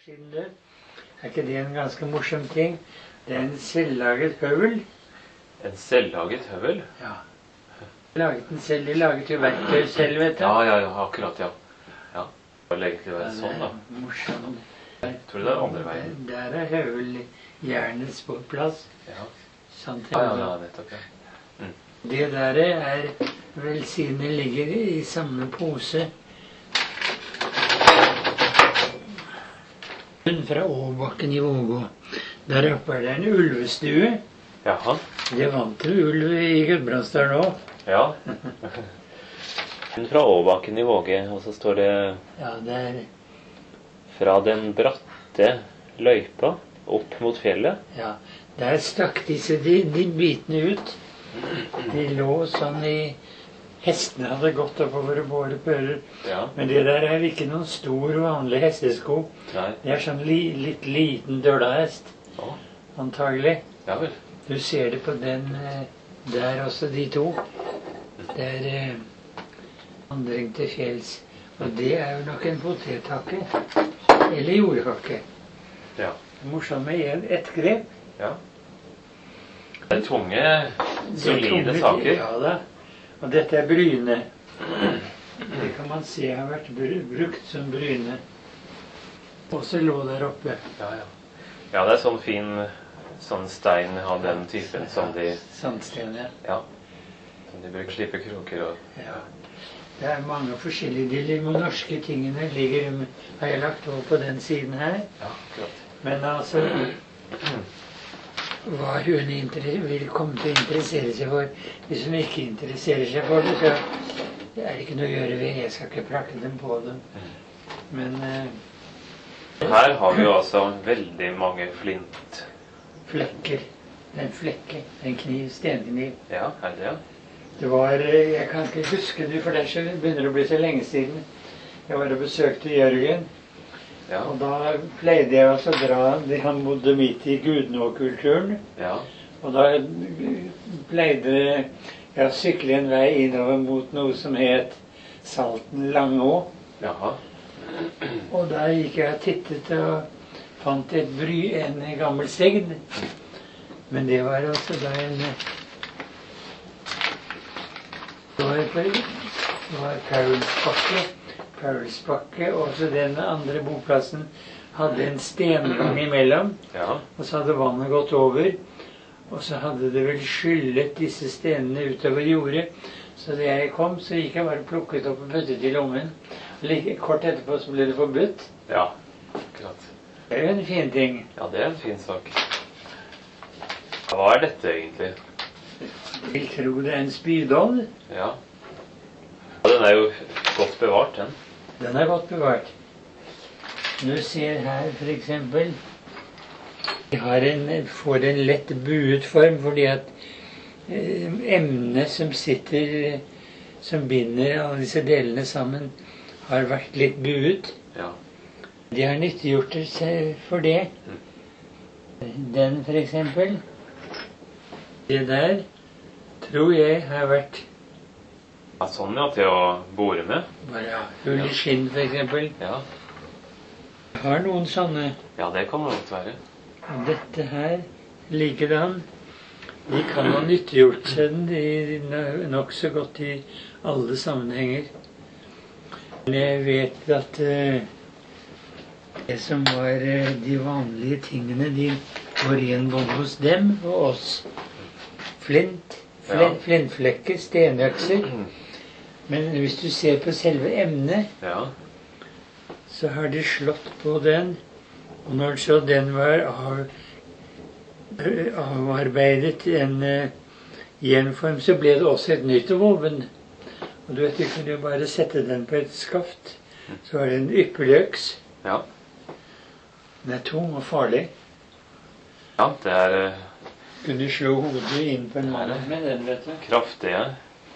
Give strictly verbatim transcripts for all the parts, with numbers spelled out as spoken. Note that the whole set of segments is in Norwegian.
siden død. Er ikke det en ganske morsom ting? Det er en selvlaget høvel. En selvlaget høvel? Ja. Laget den selv. De laget jo verktøy selv, vet du. Ja, ja, ja, akkurat, ja. Ja. Det vil egentlig være sånn, da. Morsom. Tror du det er andre veien? Der er høveljernets plass. Ja. Sant, Ja, ja, ja, nettopp, ja. Mm. Det der er vel siden det ligger i samme pose. Fra Åbakken i Vågå. Der oppe er det en ulvestue. Jaha. Det vant jo ulv i Gudbrandsdalen også. Ja. Fra Åbakken i Våge, og så står det Ja, det er... fra den bratte løypa opp mot fjellet. Ja, der stakk disse de, de bitene ut. De lå sånn i... Hestene hadde gått oppover og båret pører. Ja. Men det der er ikke noen stor, vanlig hestesko. Nei. Det er sånn li, litt liten dølahest, Å. antagelig. Ja vel. Du ser det på den eh, der også, de to. Det er eh, vandring til fjells. Og det er jo nok en potethakke. Eller jordhakke. Ja. Morsomt med en, ett grep. Ja. Det er tunge, solide tunge- saker. Ja da. Og dette er bryne. Det kan man se har vært br- brukt som bryne. Også lå der oppe. Ja, ja. Ja, det er sånn fin sånn stein av den typen som de, Sandsten, ja. ja, som de bruker slipe kroker og... Ja. Det er mange forskjellige de norske tingene ligger, har jeg lagt over på den siden her. Ja, akkurat. Men altså, hva hun inter- vil komme til å interessere seg for, hvis hun ikke interesserer seg for det, så det er ikke noe å gjøre ved. Jeg skal ikke prakke dem på dem. Men eh, Her har vi jo altså veldig mange flint. flekker, en flekke, en kniv, stenkniv. Ja, er det ja? Det var, eh, jeg kan ikke huske det, for det er så- det begynner å bli så lenge siden. Jeg var og besøkte Jørgen. Ja, Og da pleide jeg også å dra, han bodde midt i Gudnå-kulturen, ja, og da pleide jeg å sykle en vei innover mot noe som het Salten Langå. jaha. Og da gikk jeg og tittet og fant et bry, en gammel segd. Men det var altså da en... Det var, det var Paulsbakke. Paulsbakke, og så den andre boplassen hadde en stengang imellom, Ja, og så hadde vannet gått over, og så hadde det vel skyllet disse stenene utover jordet. Så da jeg kom, så gikk jeg bare plukket opp og puttet i lommen. Like kort etterpå så ble det forbudt. ja, akkurat. Det er jo en fin ting. Ja, det er en fin sak. Hva er dette egentlig? Jeg vil tro det er en spydånd. Ja. Ja, den er jo godt bevart, den. Den er godt bevart. Du ser her for eksempel, de har en, får en lett buet form fordi at eh, emnet som sitter, som binder alle disse delene sammen, har vært litt buet. Ja. De har nyttiggjort seg for det. Den for eksempel, det der, tror jeg har vært Ja, sånn ja, til å bore med. bare hull i skinn for eksempel. Ja. Jeg har noen sånne. Ja, det kan det godt være. Og dette her, likedan, de kan ha nyttiggjort seg den de nok så godt i alle sammenhenger. Men jeg vet at uh, det som var uh, de vanlige tingene, de går igjen både hos dem og oss. Flint, flint Ja. flintflekker, stenøkser. Men hvis du ser på selve emnet, Ja, så har de slått på den, og når så den var av, avarbeidet i en uh, jernform, så ble det også et nytt våpen. Og du vet, du kunne jo bare sette den på et skaft, så var det en ypperlig øks. ja. Den er tung og farlig. Ja, det er eh, Kunne slå hodet inn på en mann med den, vet du. kraftige.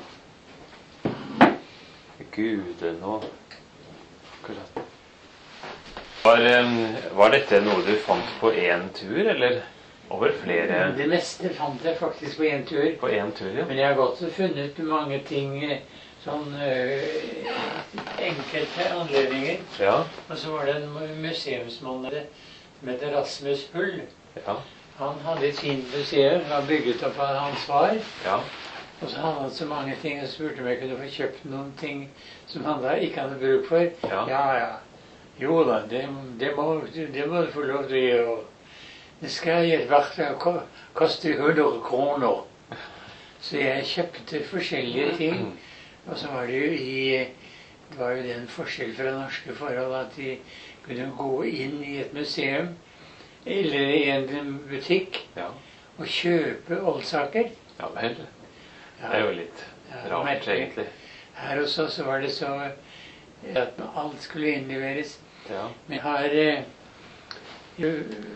Gude nå. Akkurat. Var, eh, var dette noe du fant på én tur, eller over flere? Det meste fant jeg faktisk på én tur. På én tur, ja. Men jeg har godt funnet mange ting sånn øh, enkelte anledninger. Ja. Og så var det en museumsmann som heter Rasmus Hull. Ja. Han hadde et fint museum som var bygget opp av hans far. Ja. Og så hadde han så mange ting, og spurte om jeg kunne få kjøpt noen ting som han da ikke hadde bruk for. Ja. Ja, ja. Jo da, det, det, må, det må du få lov til å gjøre. Det skal i et verktøy koste hundre kroner. Så jeg kjøpte forskjellige ting. Og så var det jo i Det var jo den forskjell fra norske forhold at de kunne gå inn i et museum eller i en butikk Ja. og kjøpe oldsaker. Ja vel. Det er jo litt Ja, rart, merkelig. egentlig. Her hos oss så var det så at alt skulle innleveres. Ja. Men jeg har eh, jo,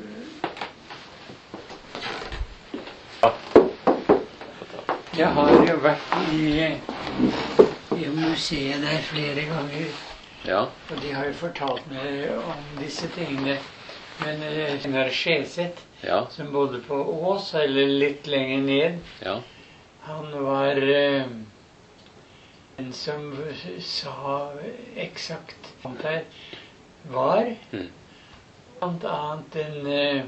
Jeg har jo vært i, i museet der flere ganger. Ja. Og de har jo fortalt meg om disse tingene. Men Gunnar Skjeseth, Ja. som bodde på Ås, eller litt lenger ned, Ja. han var eh, en som sa eksakt hva det var. Mm. Blant annet den eh,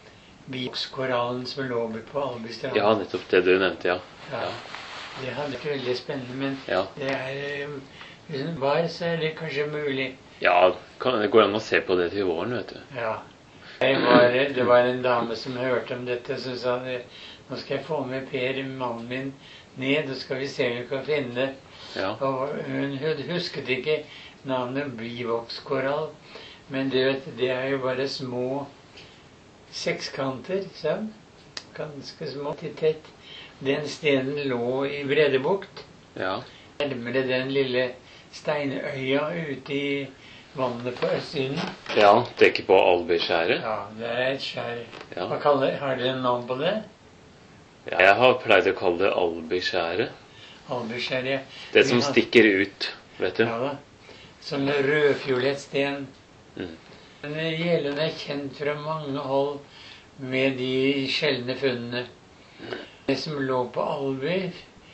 Bikskoralen som lå på Albystrand. Ja, nettopp det du nevnte, ja. Ja. Det hadde ikke veldig spennende, men Ja. det er eh, hvis den var, så er det kanskje mulig. Ja, kan, det går an å se på det til våren, vet du. Ja. Jeg var, det var en dame som hørte om dette, som sa nå skal jeg få med Per, mannen min, ned, og skal vi se om vi kan finne det. Ja. Og hun husket ikke navnet bivokskorall, men du vet, det er jo bare små sekskanter, sånn. Ganske små, til tett. Den stenen lå i Bredebukt, Ja. nærmere den lille steinøya ute i vannet på østsiden. Ja, det er ikke på Albyskjæret. Ja, det er et skjær. Ja. Hva kaller, har dere en navn på det? Ja, jeg har pleid å kalle det Albyskjæret. Albyskjær, ja. Det som Vi har- stikker ut, vet du. Ja da. Som rødfiolett sten. Mm. Men Jeløya er kjent fra mange hold med de sjeldne funnene. Det som lå på Alby,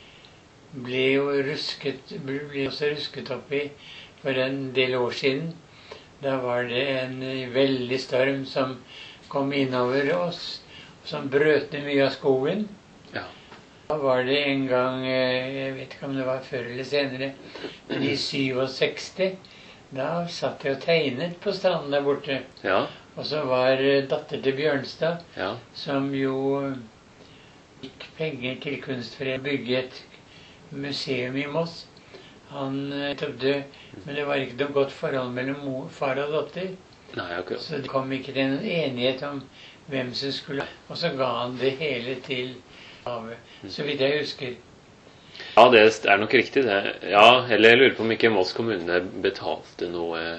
ble jo rusket, ble også rusket opp i for en del år siden. Da var det en veldig storm som kom innover oss, som brøt ned mye av skogen. Ja. Da var det en gang, jeg vet ikke om det var før eller senere, men i syvogseksti, da satt jeg og tegnet på stranden der borte. Ja. Og så var datter til Bjørnstad, Ja. som jo fikk penger til Kunstforeningen å bygge et museum i Moss. Han nettopp død, men det var ikke noe godt forhold mellom mor, far og datter. Nei, akkurat. Så det kom ikke til en enighet om hvem som skulle. Og så ga han det hele til havet, så vidt jeg husker. Ja, det er nok riktig, det. Ja, eller jeg lurer på om ikke Moss kommune betalte noe,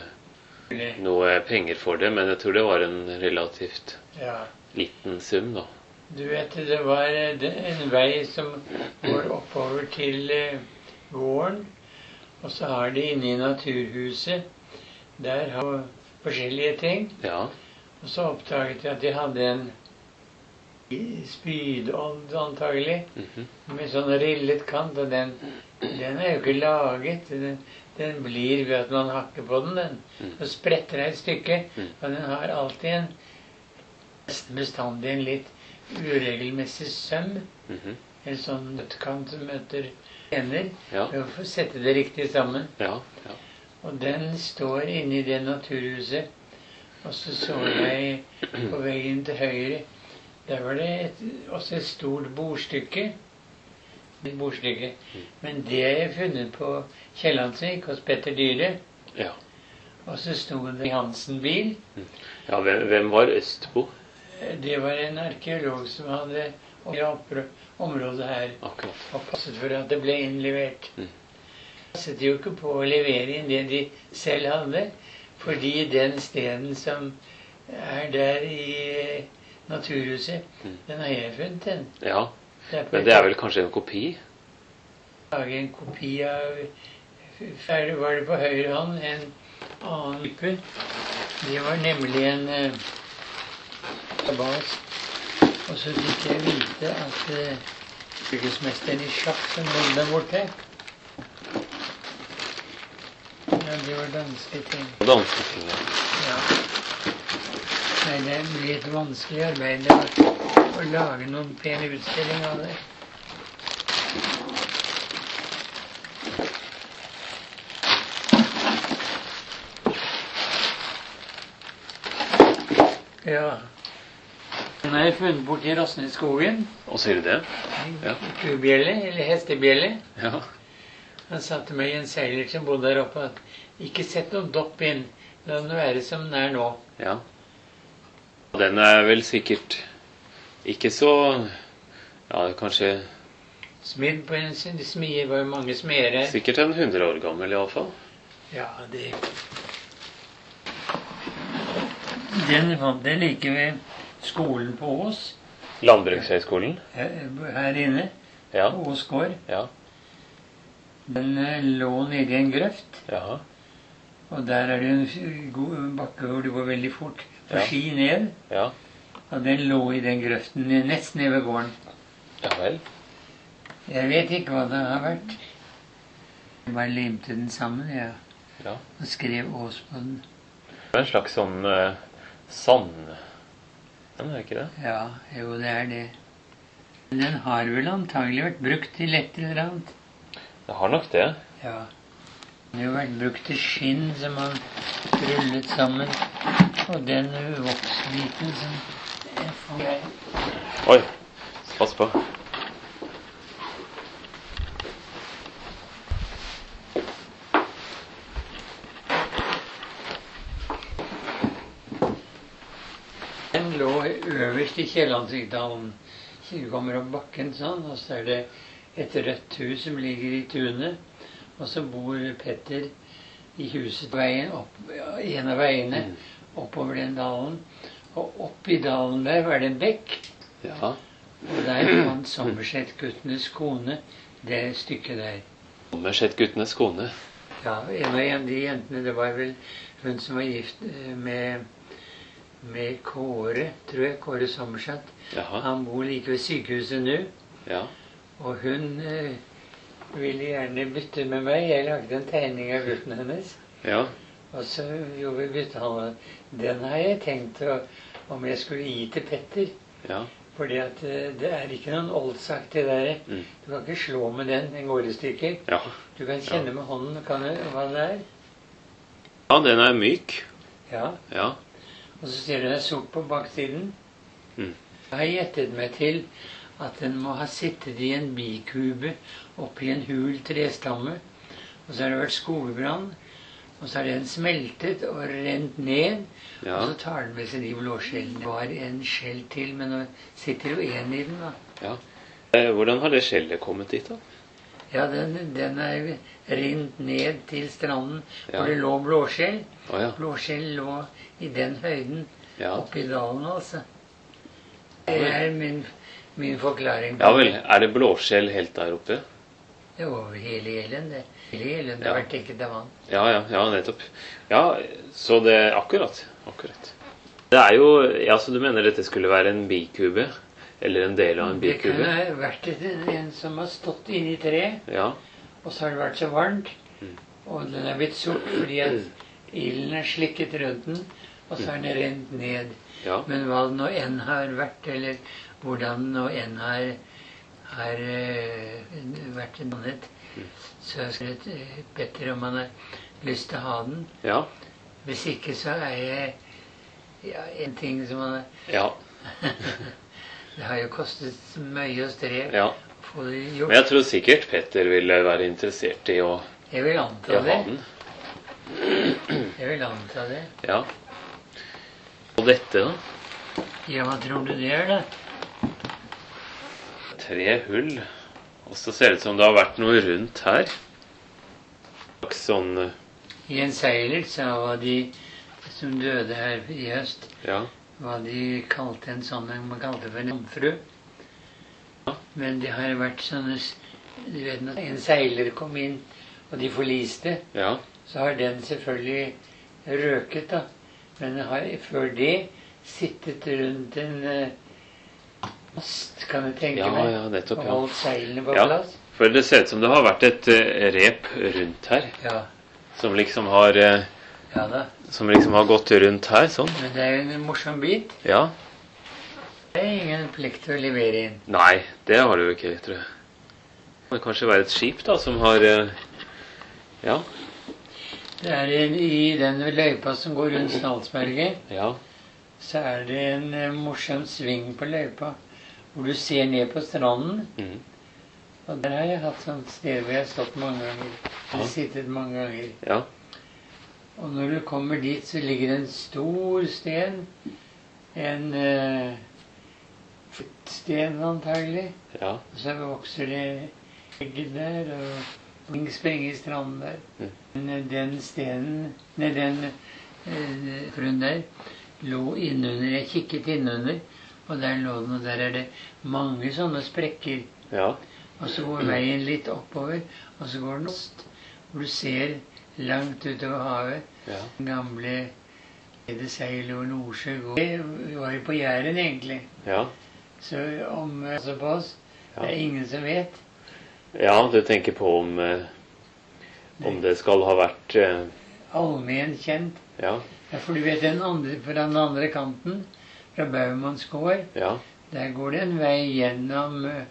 noe penger for det, men jeg tror det var en relativt Ja. liten sum, da. Du vet, det var en vei som går oppover til eh, gården. Og så har de inne i Naturhuset, der har de forskjellige ting. Ja. Og så oppdaget jeg at de hadde en spydodd antagelig, Mhm. med sånn rillet kant. Og den, den er jo ikke laget. Den, den blir ved at man hakker på den. den. Så spretter det et stykke. Mm. Og den har alltid en nesten bestandig en litt uregelmessig søm. Mhm. En sånn nøttkant som møter ender. Ja. For å få sette det riktig sammen. Ja. Ja. Og den står inne i det naturhuset. Og så så jeg på veggen til høyre. Der var det et, også et stort bordstykke. Et bordstykke. Men det har jeg funnet på Kiellandsvik hos Petter Dyhre. Ja. Og så sto det i Hansen-bil. Ja, hvem, hvem var Østbo? Det var en arkeolog som hadde oppre området her Akkurat. og passet for at det ble innlevert. Mm. Passet jo ikke på å levere inn det de selv hadde, fordi den stenen som er der i Naturhuset, Mm. den har jeg funnet, den. Ja, Det er på men et- det er vel kanskje en kopi? lage en kopi av Her var det på høyre hånd en annen type. Det var nemlig en eh, bas. Og så fikk jeg vite at eh, fylkesmesteren i sjakk som bodde der borte, Ja, det var danske ting. Og danske ting, ja. Ja. Nei, det blir et vanskelig arbeid det var å lage noen pene utstilling av det. Ja. Den har jeg funnet bort i Rosneskogen. Og sier du det? Ja. Kubjelle, eller hestebjelle. Ja. Han sa til meg, en seiler som bodde der oppe, at ikke sett noen dopp inn. La den være som den er nå. Ja. Den er vel sikkert ikke så, ja, kanskje Smidd på en smie, var jo mange smeder her. sikkert en hundre år gammel i alle fall. Ja, det... Den fant jeg like ved skolen på Ås. Landbrukshøgskolen? Her, her inne. Ja. På Ås gård. Ja. Den eh, lå nede i en grøft. Jaha. Og der er det en f- god bakke hvor det går veldig fort på Ja. ski ned. Ja. Og den lå i den grøften nesten ned ved gården. Ja vel. Jeg vet ikke hva det har vært. Jeg bare limte den sammen, ja. Ja. Og skrev Ås på den. Det er en slags sånn uh, sand... Den er ikke det? Ja, jo, det er det. Den har vel antagelig vært brukt til et eller annet. Det har nok det. Ja. Den har jo vært brukt til skinn som man rullet sammen. Og den voksbiten som jeg får... Oi, pass på. Den lå øverst i Kiellandsvikdalen. Du kommer opp bakken sånn, og så er det et rødt hus som ligger i tunet. Og så bor Petter i huset på veien opp, en av veiene oppover den dalen. Og oppi dalen der var det en bekk. Ja. Og der fant Sommerseth-guttenes kone det stykket der. Sommerseth-guttenes kone. Ja, en av de jentene, det var vel hun som var gift med, med Kåre, tror jeg, Kåre Sommerseth. Jaha. Han bor like ved sykehuset nå. Ja. Og hun eh, ville gjerne bytte med meg. Jeg lagde en tegning av gutten hennes. Ja. Og så gjorde vi byttehandelen. Den har jeg tenkt å, om jeg skulle gi til Petter. Ja. Fordi at eh, det er ikke noen oldsak det der. Mm. Du kan ikke slå med den, den går i stykker. Ja. Du kan kjenne med hånden kan du, hva det er. Ja, den er myk. Ja. Ja. Og så ser du det er sort på baksiden. Mm. Jeg har gjettet meg til at den må ha sittet i en bikube oppi en hul trestamme. Og så har det vært skogbrann. Og så har den smeltet og rent ned. Ja. Og så tar den med seg de blåskjellene. Det var en skjell til, men nå sitter jo en i den, da. Ja. Eh, Hvordan har det skjellet kommet dit, da? Ja, den, den er rent ned til stranden, Ja. hvor det lå blåskjell. Å ja. Blåskjell lå i den høyden, Ja. oppi dalen, altså. Det er min, min forklaring. Ja vel. Er det blåskjell helt der oppe? Det er over hele Elen, det. Hele Elen Ja. har vært dekket av vann. Ja, ja, ja, nettopp. Ja, så det akkurat. Akkurat. Det er jo Ja, så du mener dette skulle være en bikube? Eller en del av en Det bikube? kunne vært en, en som har stått inni treet, Ja. og så har det vært så varmt, Mm. og den er blitt sort fordi at ilden er slikket rundt den, og så har den rent ned. Ja. Men hva det nå enn har vært, eller hvordan det nå enn har, har eh, vært en annet, så skal det Petter om han har lyst til å ha den. Ja. Hvis ikke så er jeg ja, en ting som han Ja. Det har jo kostet mye og strev Ja. å få det Men gjort. jeg tror sikkert Petter ville være interessert i å, Jeg vil i anta å ha det. den. Jeg vil anta det. Ja. Og dette, da? Ja, hva tror du det er, da? Tre hull. Og så ser det ut som det har vært noe rundt her. Slags sånn eh, I en seiler sa hva de som døde her i høst, Ja. hva de kalte en sånn man kalte for en jomfru. Ja. Men det har vært sånne s- du vet, når en seiler kom inn, og de forliste, Ja. så har den selvfølgelig røket, da. Men den har før det sittet rundt en eh, mast, kan jeg tenke Ja, meg, ja, nettopp, og ja. holdt seilene på Ja. plass. For det ser ut som det har vært et eh, rep rundt her. Ja. Som liksom har eh, Ja da. Som liksom har gått rundt her, sånn. Men det er jo en morsom bit. Ja. Det er ingen plikt til å levere inn. Nei, det har du jo ikke, tror jeg. Det kan kanskje være et skip da, som har eh, ja. Det er en, I den løypa som går rundt Stalsberget, Ja. så er det en eh, morsom sving på løypa, hvor du ser ned på stranden. Mhm. Og der har jeg hatt sånt sted hvor jeg har stått mange ganger. Eller Ja. sittet mange ganger. Ja. Og når du kommer dit, så ligger det en stor sten. En eh, sten antagelig. Ja. Og så vokser det egg der, og ting sprenger i stranden der. Mm. Men den stenen, nei, den eh, fruen der, lå innunder. Jeg kikket innunder, og der lå den, og der er det mange sånne sprekker. Ja. Og så går veien litt oppover, og så går den øst, hvor du ser langt utover havet. Ja. Den gamle Ede seil over Nordsjø går. Vi var jo på Jæren egentlig, Ja. så om altså på oss, det er ingen som vet. Ja, du tenker på om eh, om det skal ha vært eh, Allmen kjent. ja. Ja, for du vet den andre, fra den andre kanten, fra Baumanns gård, Ja. der går det en vei gjennom uh,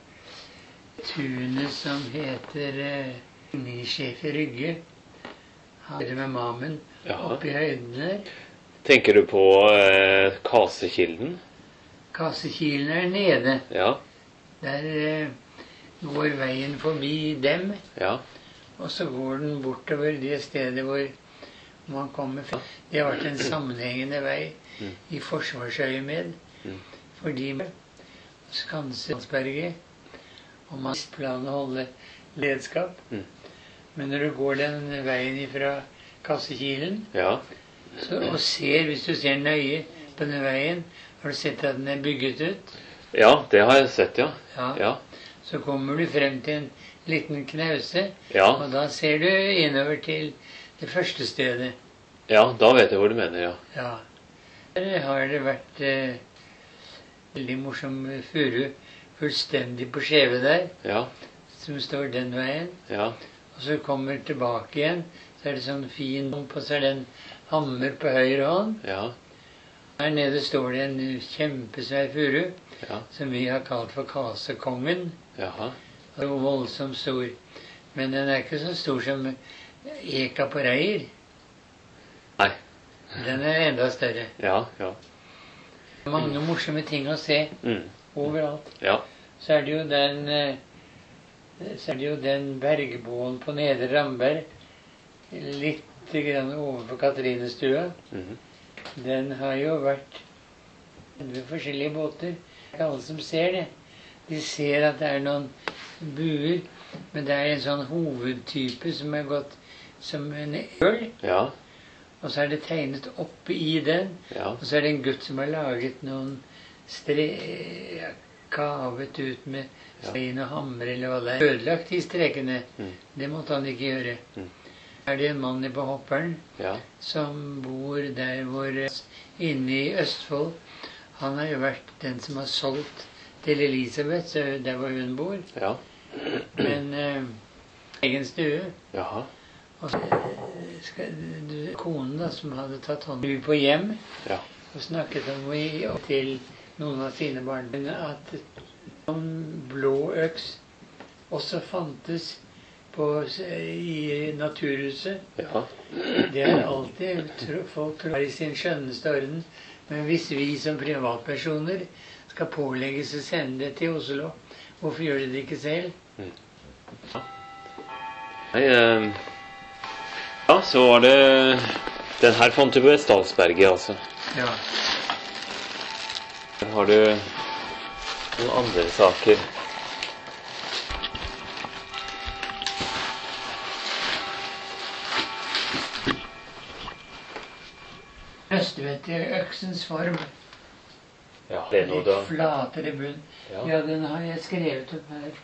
tunet som heter uh, Nisjef i Rygge. Han er med Mamen Ja. oppe i høyden der. Tenker du på eh, Kasekilden? Kassekilen er nede. Ja. Der uh, går veien forbi dem, Ja. og så går den bortover det stedet hvor man kommer fra. Det har vært en sammenhengende vei Mm. i forsvarsøyemed, Mm. fordi Skanseberget, og man planer å holde ledskap. Mm. Men når du går den veien fra Kassekilen, Ja. så, og ser, hvis du ser nøye på den veien, har du sett at den er bygget ut? Ja, det har jeg sett, ja. Ja. Ja. Så kommer du frem til en liten knause, Ja. og da ser du innover til det første stedet. Ja, da vet jeg hvor du mener, ja. Ja. Der har det vært eh, veldig morsom furu fullstendig på skjeve der, Ja. som står den veien. Ja. Og så kommer tilbake igjen, så er det sånn fin dump, og så er det en hammer på høyre hånd. Ja. Her nede står det en kjempesvær furu, Ja. som vi har kalt for Kasekongen. Jaha. Det er jo voldsomt stor. Men den er ikke så stor som eka på reir. Nei. Den er enda større. Ja, ja. Mange morsomme ting å se Mm. overalt. Ja. Så er det jo den eh, så er det jo den bergbåen på Nedre Ramberg, litt grann overfor Katrinestua. Mhm. Den har jo vært ved forskjellige båter. Det er ikke alle som ser det. De ser at det er noen buer, men det er en sånn hovedtype som er gått som en øl. Ja. Og så er det tegnet oppe i den, Ja. og så er det en gutt som har laget noen stre... kavet ut med stein og hammer eller hva det er. Ødelagt de strekene. Mm. Det måtte han ikke gjøre. Mm. Er det en mann på Hopperen Ja. som bor der hvor inne i Østfold. Han har jo vært den som har solgt til Elisabeth, så der hvor hun bor. Ja. Men eh, egen stue. Jaha. Og så skal, du, konen da, som hadde tatt hånd på hjem, Ja. og snakket om i, og til noen av sine barn, at en blå øks også fantes på, i Naturhuset. Ja. Det er alltid tro- folk tror i sin skjønneste orden. Men hvis vi som privatpersoner skal pålegges å sende det til Oslo, hvorfor gjør de det ikke selv? Nei, eh, ja, så var det den her fant du på Stalsberget, altså. Ja. Her har du noen andre saker. Østvetøksens form. Ja, det er noe Litt da. flatere bunn. Ja. Ja, den har jeg skrevet opp her.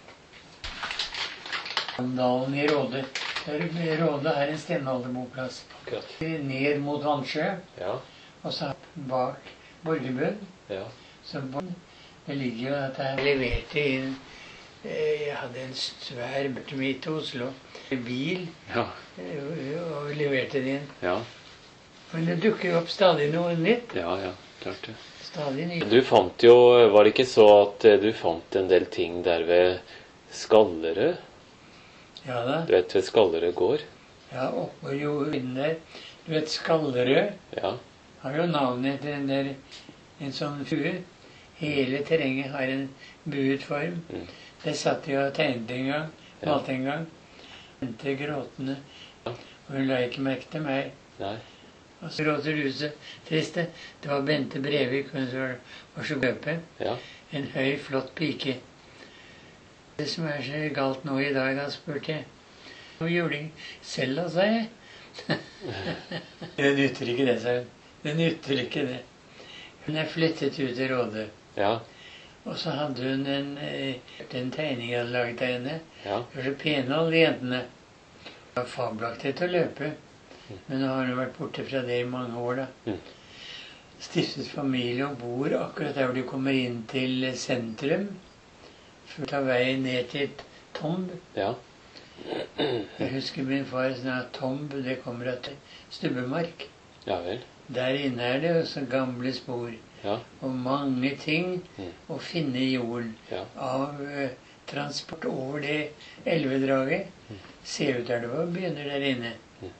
Sandalen i Råde. Der Råde er en stenalderboplass. Akkurat. Ned mot Vannsjø, Ja. og så bak Borgerbunn. Ja. Så det ligger jo at jeg leverte inn Jeg hadde en svær midt til Oslo bil, Ja. og leverte det inn. Ja. Men det dukker jo opp stadig noe nytt. Ja, ja, klart det. Stadig nytt. Du fant jo, var det ikke så at du fant en del ting der ved Skallerød? Ja da. Du vet, ved Skallerød gård? Ja, oppe jo inn der. Du vet, Skallerød Ja. har jo navnet etter en, der, en sånn fue. Hele terrenget har en buet form. Mm. Det satt jeg og tegnet en gang, Ja. malte en gang. Vente gråtende. Ja. Og hun la ikke merke til meg. Nei. Og så gråter huset. Triste. Det var Bente Brevik, hun som var, var så gøpe. Ja. En høy, flott pike. Det som er så galt nå i dag, da, spurte jeg. Og juling selv, da, sa jeg. Det nytter ikke det, sa hun. Det nytter ikke det. Hun er flyttet ut i Råde. Ja. Og så hadde hun en, den tegningen jeg hadde laget av henne. Ja. De var så pene, alle de jentene. Det var fabelaktig til å løpe. Men nå har hun vært borte fra det i mange år, da. Mm. Stiftet familie og bor akkurat der hvor de kommer inn til sentrum. For å ta veien ned til Tomb. Ja. Jeg husker min far sa at Tomb, det kommer til Stubbemark. Ja vel. Der inne er det også gamle spor. Ja. Og mange ting Mm. å finne i jorden. Ja. Av eh, transport over det elvedraget. Mm. Ser ut der det var begynner der inne. Mm.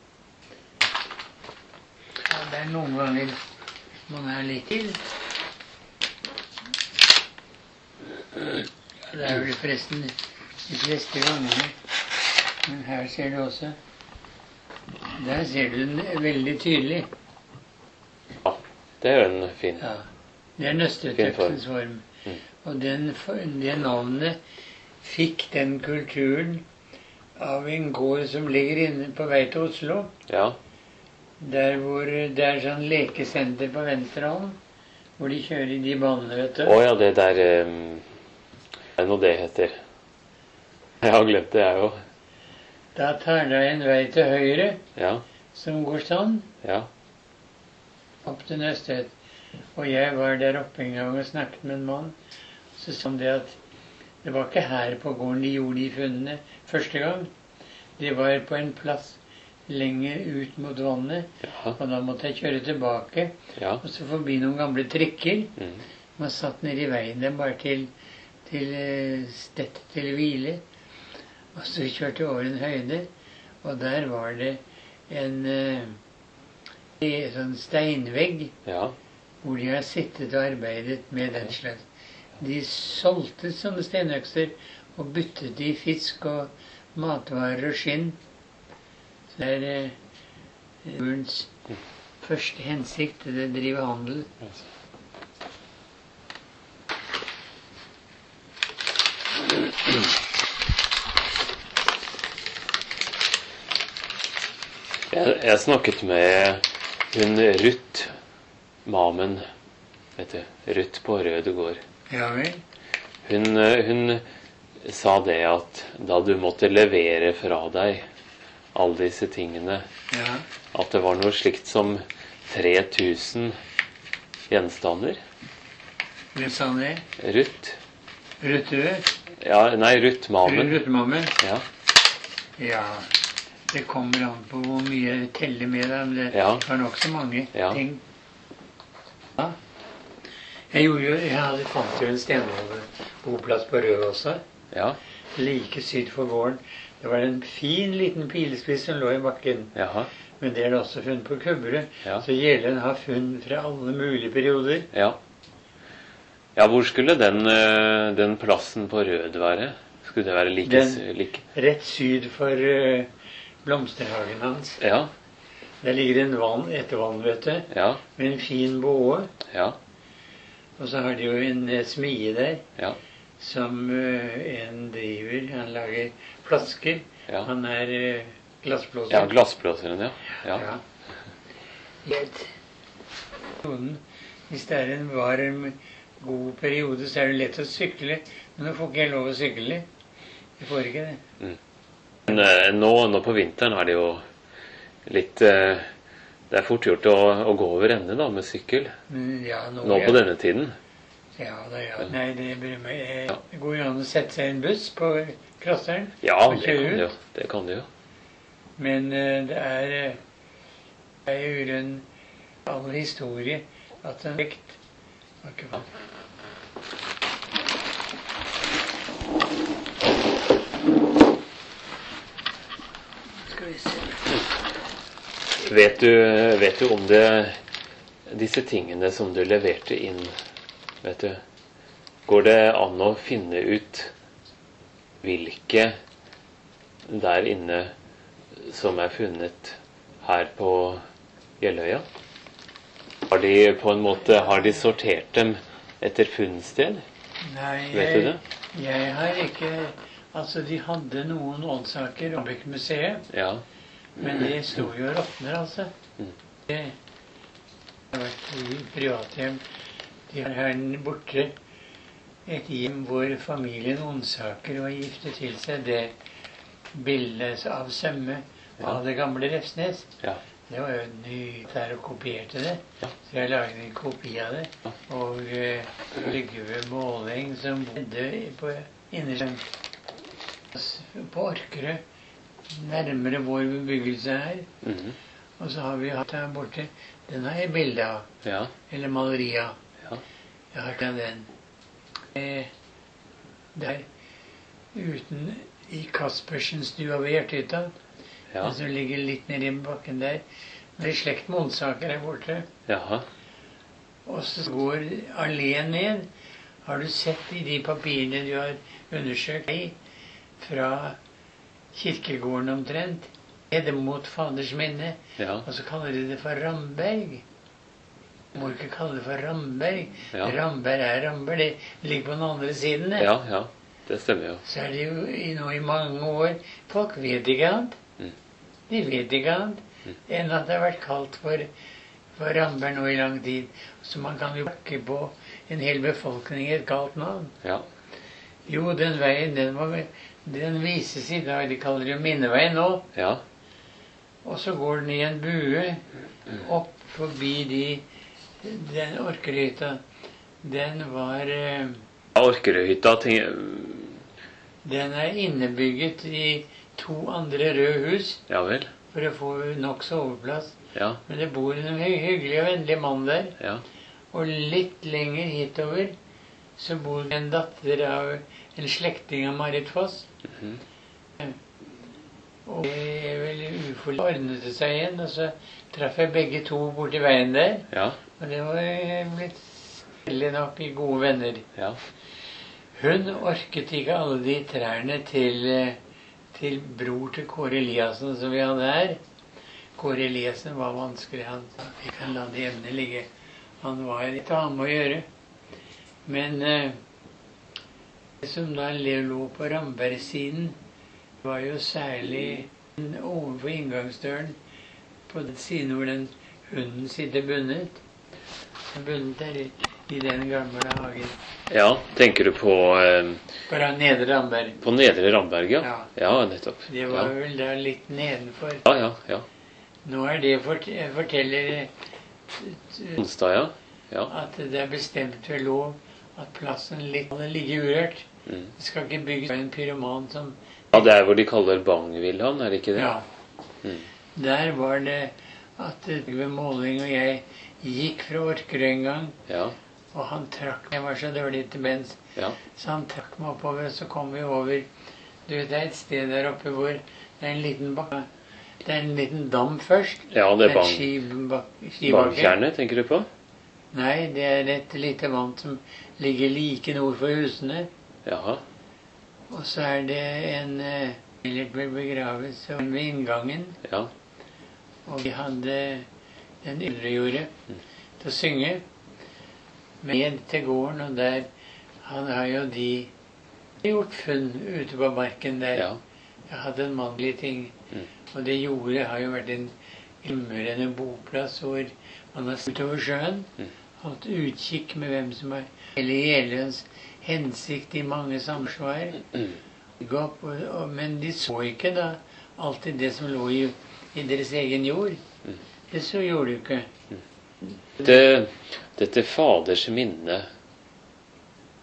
Ja, det er noen ganger man er litt til. Ja, det er vel forresten de fleste gangene. Men her ser du også. Der ser du den veldig tydelig. Ja. Det er jo en fin. Ja. Det er nøstetøksens form. Mm. Og den, det navnet fikk den kulturen av en gård som ligger inne på vei til Oslo. Ja. Der hvor det er sånn lekesenter på venstre hånd, hvor de kjører i de banene, vet du. Å ja, det der um, er noe det heter. Jeg har glemt det, jeg jo. Da tar det en vei til høyre, Ja. som går sånn, Ja. opp til Nøstet. Og jeg var der oppe en gang og snakket med en mann. Så sa han det at det var ikke her på gården de gjorde de funnene første gang. Det var på en plass lenger ut mot vannet. Ja. Og da måtte jeg kjøre tilbake, Ja. og så forbi noen gamle trikker. Mm. Man satt nede i veien der bare til, til eh, stett til hvile. Og så kjørte jeg over en høyde, og der var det en eh, en sånn steinvegg Ja. hvor de har sittet og arbeidet med den slags. De solgte sånne steinøkser og byttet i fisk og matvarer og skinn. Så det er eh, jordens første hensikt, det å drive handel. Jeg, jeg snakket med hun Ruth Mamen, vet du, Ruth på Røde gård. Ja vel? Hun, eh, hun sa det at da du måtte levere fra deg alle disse tingene, Ja. at det var noe slikt som tre tusen gjenstander. Hvem sa det? Ruth. Rødtø? Ja, nei, Ruth Mamen. Rødtmammen? Ja. Ja. Det kommer an på hvor mye jeg teller med det, men det Ja. var nok så mange Ja. ting. Ja. Jeg, gjorde jo, jeg hadde fant jo en stenboplass på Rød også, Ja. like syd for gården. Det var en fin liten pilespiss som lå i bakken, Jaha. men det er det også funn på Kubberud. Ja. Så Gjelen har funn fra alle mulige perioder. Ja. Ja, hvor skulle den, eh, den plassen på Rød være? Skulle det være like, Den- like? Rett syd for eh, blomsterhagen hans. Ja. Der ligger en vann, et vann, vet du, Ja. med en fin båe. Ja. Og så har de jo en eh, smie der, Ja. som eh, en driver. Han lager flasker. Ja. Han er eh, glassblåser. Ja, glassblåseren, ja. Ja. Ja. Helt. Hvis det er en varm, god periode, så er det lett å sykle. Men nå får ikke jeg lov å sykle. Jeg får ikke det. Men eh, nå, nå på vinteren er det jo litt eh, Det er fort gjort å, å gå over ende da, med sykkel. Men ja, nå, Nå er på jeg, denne tiden. Ja, da, ja. Nei, det bryr meg. Det går jo an å sette seg i en buss på Klosseren. Ja, og det kjøre kan det jo. ut. Det kan det jo. Men eh, det er eh, det er jo en all historie at en vekt var ikke for. Skal vi se. Vet du, vet du om det disse tingene som du leverte inn, vet du, går det an å finne ut hvilke der inne som er funnet her på Jeløya? Har de på en måte, har de sortert dem etter funnsted? Nei, Vet du det? jeg, jeg har ikke, altså de hadde noen åndsaker om museet, Ja. men de sto jo og råtner, altså. Mm. Det har vært i privathjem. De har her borte et hjem hvor familien Ondsaker var giftet til seg det bildet av Sømme av det gamle Refsnes. Ja. Det var jo ny der og kopierte det. Ja. Så jeg laget en kopi av det. Ja. Og uh, Lyggve Måleng som bodde på innersøen på Orkerø, nærmere vår bebyggelse her. Mhm. Og så har vi hatt her borte. Den har jeg bilde av. Ja. Eller maleri av. Ja. Jeg har ikke den. Eh, der uten i Kaspersenstua ved Hjerthytta. Ja. Den som ligger litt nede i bakken der. Det er slekt med Ondsaker her borte. Jaha. Og så går alléen ned. Har du sett i de papirene du har undersøkt i, fra kirkegården omtrent, nede mot Faders minne, Ja. og så kaller de det for Ramberg. Må ikke kalle det for Ramberg. Ja. Ramberg er Ramberg. Det ligger på den andre siden. Det. Ja, ja. Det stemmer jo. Så er det jo i, nå i mange år. Folk vet ikke annet. Mm. De vet ikke annet enn at det har vært kalt for, for Ramberg nå i lang tid. Så man kan jo bakke på en hel befolkning i et galt navn. Ja. Jo, den veien, den, var, den vises i dag. De kaller det jo Minneveien nå. Ja. Og så går den i en bue opp forbi de, den Orkerøyhytta. Den var eh, Orkerøyhytta, ting... Den er innebygget i to andre røde hus Ja vel. for å få nok soveplass. Ja. Men det bor en hy hyggelig og vennlig mann der. Ja. Og litt lenger hitover så bor en datter av en slektning av Marit Foss. Mhm. Og det er vel uforløst ordnet det seg igjen, og så traff jeg begge to borti veien der. Ja. Og det var blitt stille nok i gode venner. Ja. Hun orket ikke alle de trærne til, eh, til bror til Kåre Eliassen som vi hadde her. Kåre Eliassen var vanskelig. Han sa vi kan la det emnet ligge. Han var litt annen med å gjøre. Men eh, det som da lå på Ramberg-siden, var jo særlig overfor inngangsdøren på den siden hvor den hunden sitter bundet. Den bundet der i, i den gamle hagen. Ja, tenker du på eh, På Nedre Ramberg. på Nedre Ramberg, ja? Ja. Ja, nettopp. Det var Ja. vel da litt nedenfor. Ja, ja, ja. Nå er det fort forteller Onsdag, ja. Ja. at det er bestemt ved lov at plassen litt ligger urørt. Mm. Det skal ikke bygges av en pyroman som Ja, det er hvor de kaller Bangvillaen, er det ikke det? Ja. Mm. Der var det at ved Måling og jeg gikk fra Orkerøy en gang, Ja. og han trakk meg. Jeg var så dårlig til bens, Ja. så han trakk meg oppover, og så kom vi over. Du vet, det er et sted der oppe hvor det er en liten bakke. Det er en liten dam først. Ja, det er En bang, skibak- skibakke. Bangtjernet, tenker du på? Nei, det er et lite vann som ligger like nord for husene. Jaha. Og så er det en eh, familie ble begravet så ved inngangen. Ja. Og vi hadde den ytterjordet til å synge med til gården. Og der han har jo de gjort funn ute på marken der. Ja. Jeg hadde en mannlig ting. Mm. Og det jordet har jo vært en glimrende boplass hvor man har sett over sjøen. Mm. Hatt utkikk med hvem som har hele Jeløyas hensikt i mange samsvar. Mm. Gå opp, og, og, men de så ikke da alltid det som lå i, i deres egen jord. Mm. Det så gjorde de ikke. Det, dette Faders minne,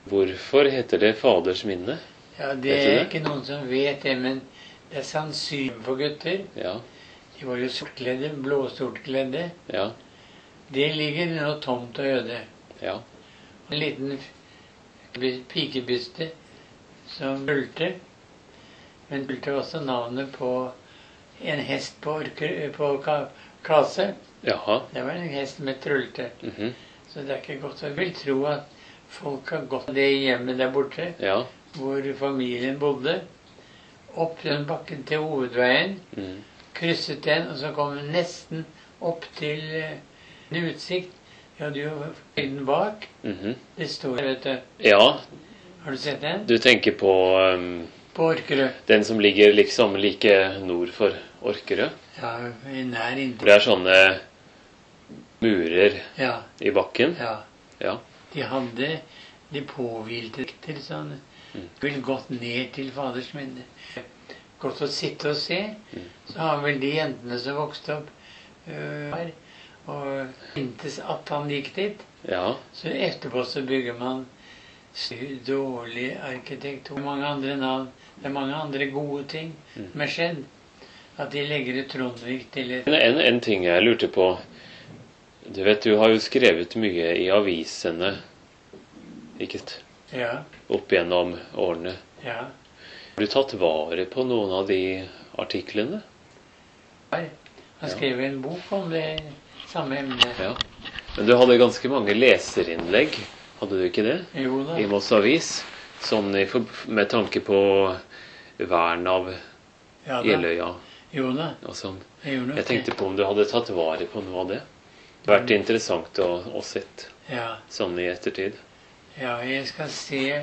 Hvorfor heter det Faders minne? Ja, det Vet du er det? ikke noen som vet det, men det er sannsynlig for gutter. Ja, De var jo sortkledde, blåsortkledde. ja, Det ligger nå tomt og øde. ja. En liten f- pikebyste som brulte. Men brulte også navnet på en hest på, orker, på ka- Kase. Jaha. Det var en hest med trulte. Mhm. Så det er ikke godt. Jeg vil tro at folk har gått det hjemmet der borte, Ja. hvor familien bodde, opp den bakken til hovedveien, Mm. krysset den, og så kom den nesten opp til eh, en utsikt. Vi hadde jo høyden bak. Mhm. Det står, vet du. Ja, Har du sett den? du tenker på um, På Orkerø. den som ligger liksom like nord for Orkerø. Ja, nær For inntil. det er sånne murer Ja, i bakken. ja. Ja. De hadde de påhvilte til sånn. Mm. Ville gått ned til Faders minne. Godt å sitte og se. Mm. Så har vel de jentene som vokste opp øh, her, og mintes at han gikk dit. Ja. Så etterpå så bygger man sy- dårlig arkitektur. Mange andre navn. Det er mange andre gode ting Mm. som er skjedd. At de legger et Trondvik til et En, en, en ting jeg lurte på. Du vet, du har jo skrevet mye i avisene, ikke sant? Ja, Opp gjennom årene. ja. Har du tatt vare på noen av de artiklene? Han Ja. skrev en bok om det samme emnet. Ja. Men du hadde ganske mange leserinnlegg, hadde du ikke det? Jo da. I Moss Avis. Sånn i, for- med tanke på vern av Ja da. Jeløya Jo da. og sånn. Jeg gjorde nok Jeg tenkte på om du hadde tatt vare på noe av det. Det har vært interessant å, å sett det. Ja. sånn i ettertid. Ja, jeg skal se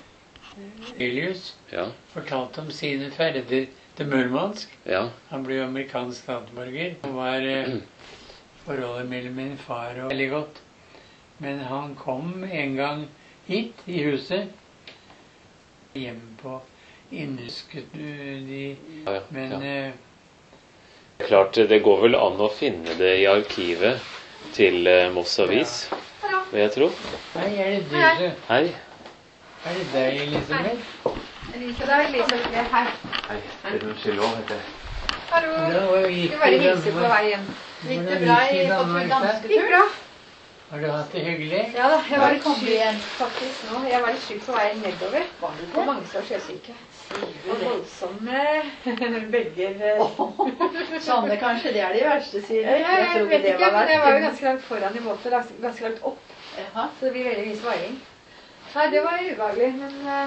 Elius Ja, fortalte om sine ferder til Murmansk. ja, Han ble jo amerikansk statsborger. Det var eh, forholdet mellom min far og veldig godt. Men han kom en gang hit i huset. Hjem på Innhusket de ja, ja, Men ja. eh, Klart, det går vel an å finne det i arkivet til eh, Moss Avis, vil jeg tro. Nei, er det du Hei. som Hei. Er det deg, Elisabeth? Elisabeth, Elisabeth, hei. Hei, det er Skillov, heter jeg. Hallo. Hvordan gikk Skal bare det i hilse på Danmark? vei hjem. Hvordan Gikk det gikk bra det i i på Danmark, tur da? Gikk bra. Har du hatt det hyggelig? Ja da, jeg var litt Kom syk igjen. faktisk nå. Jeg var litt syk på vei nedover. Var du På det? Mangstad sjøsyke. Sier du Og det? voldsomme bølger. eh. Sånne kanskje, det er de verste, sier du. Jeg, Jeg jeg trodde vet det ikke, var men jeg var jo verst. ganske langt foran i båten. Ganske, ganske langt opp. Jaha. Så det blir veldig mye svaiing. Nei, det var ubehagelig, men eh,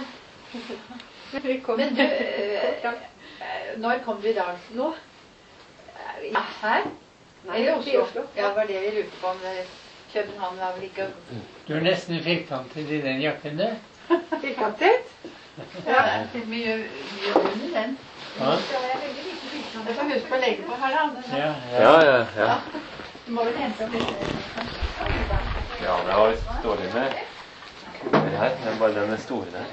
vi kom. Men du, eh, eh, når kom du i dag? Nå? Eh, ja, Her? Nei, Eller oppe i Oslo. Ja, det var det vi lurte på. Om eh, København var vel ikke Du er nesten firkantet i den jakken, du. Firkantet. Ja, det er mye, mye under den. Ja, Så jeg er veldig lite firkantet. Jeg får huske å legge på her, da. Den- ja, Ja, ja. ja, ja. Du må vel hente opp litt. Ja, det har står det med kuler her. Det er bare den store der.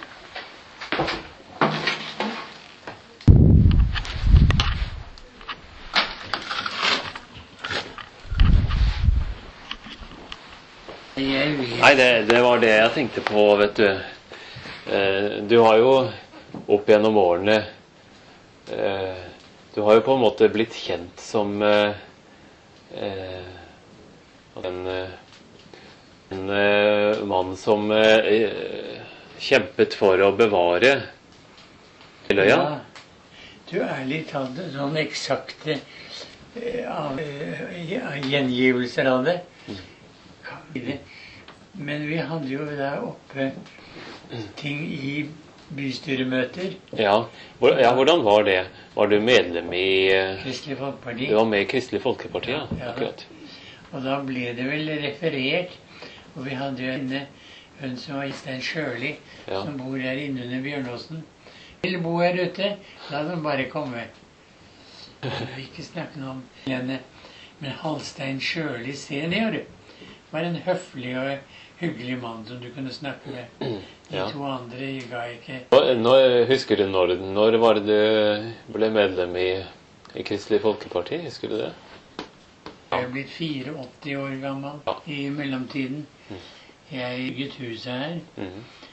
Jeg vet. Nei, det, det var det jeg tenkte på, vet du. Eh, du har jo opp gjennom årene eh, Du har jo på en måte blitt kjent som eh, eh, en, eh, en eh, mann som eh, kjempet for å bevare Jeløya. Du, ærlig talt, sånn eksakte eh, av- eh, ja, gjengivelser av det kan vi det. Men vi hadde jo der oppe ting i bystyremøter. Ja. Hvor- ja, hvordan var det? Var du medlem i eh, Kristelig Folkeparti. Du var med i Kristelig Folkeparti, ja? Ja. Akkurat. Og da ble det vel referert. Og vi hadde jo inne hun som var Stein Sjøli, Ja. som bor her inne under Bjørnåsen. Vil bo her ute, la dem bare komme. Jeg vil ikke snakke noe om henne. Men Halstein Sjøli senior var en høflig og hyggelig mann som du kunne snakke med. De Ja. to andre ga ikke. Og Nå, husker du når, når var det du ble medlem i, i Kristelig Folkeparti? Husker du det? Jeg er blitt åttifire år gammel Ja. i mellomtiden. Jeg bygget huset her. Mhm.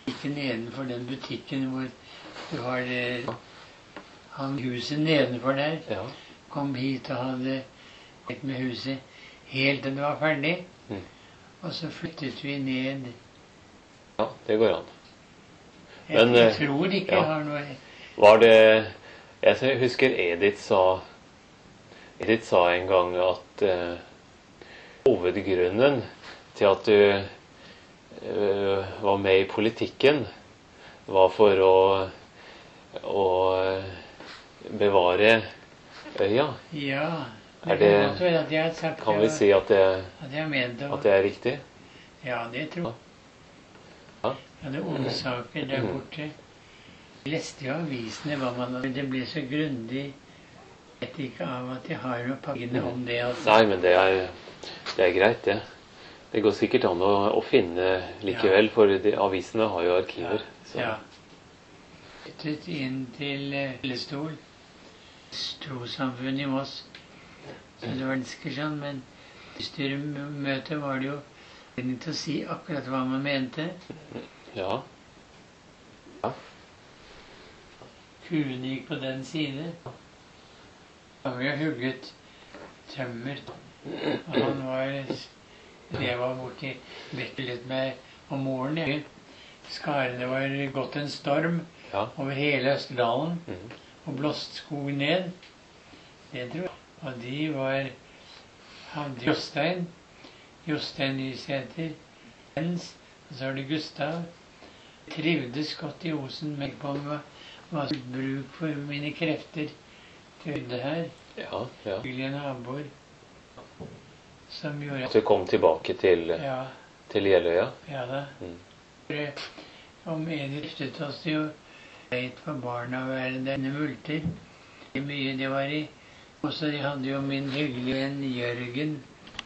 Ikke nedenfor den butikken hvor du har det, han huset nedenfor der. Ja. Kom hit og hadde vært med huset helt til det var ferdig. Mm. Og så flyttet vi ned. Ja, det går an. Jeg, Men, jeg eh, tror ikke ja. jeg har noe Var det Jeg husker Edith sa Edith sa en gang at eh, hovedgrunnen til at du eh, var med i politikken, var for å, å bevare øya. Ja. Er Det det- kan godt være at jeg har sagt Kan det vi var- si at det, at jeg mente at det er riktig? Ja, det tror jeg. Ja. Jeg hadde årsaker der borte. Jeg leste jo avisene hva man hadde. Det ble så grundig. Jeg vet ikke av at jeg har noe papirene om det. Altså. Nei, men det er, det er greit, det. Det går sikkert an å, å finne likevel, for de, avisene har jo arkiver. Så. Ja. Flyttet inn til eh, Lillestol, trossamfunn i Moss. Så det var ganske sånn, men i styremøtet var det jo anledning til å si akkurat hva man mente. Ja. Kuene gikk på den side. Da vi har hugget tømmer. Og han var Det var borti bekket med om morgenen. Skarene var gått en storm Ja. over hele Østerdalen Mhm. og blåst skogen ned. Det tror jeg. Og de var hadde Jostein. Jostein Nysæter. Jens. Og så har du Gustav. Trivdes godt i Osen. Men på hva hva som bruk for mine krefter til det her. Ja, ja. Hyggelige naboer som gjorde At du kom tilbake til, Ja, til Jeløya? ja da. Mm. For, om en giftet oss jo greit for barna å være denne multer. Det mye det var i. Og så hadde jo min hyggelige venn Jørgen